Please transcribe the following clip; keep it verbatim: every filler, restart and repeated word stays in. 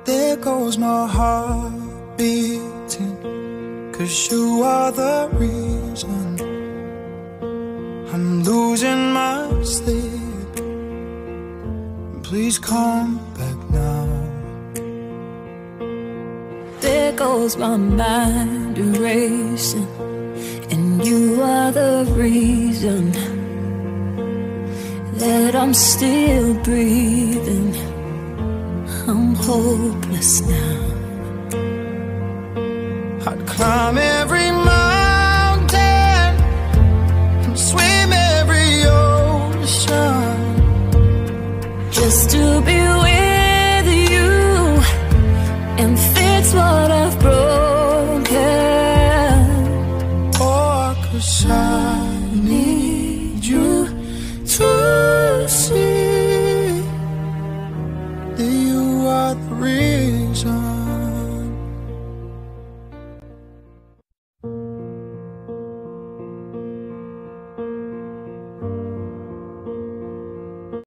There goes my heart beating, 'cause you are the reason I'm losing my sleep. Please come back now. There goes my mind erasing, and you are the reason that I'm still breathing. I'm hopeless now. I'd climb every mountain and swim every ocean just to be with you and fix what I've broken. Oh, 'cause I need you to see that you are the reason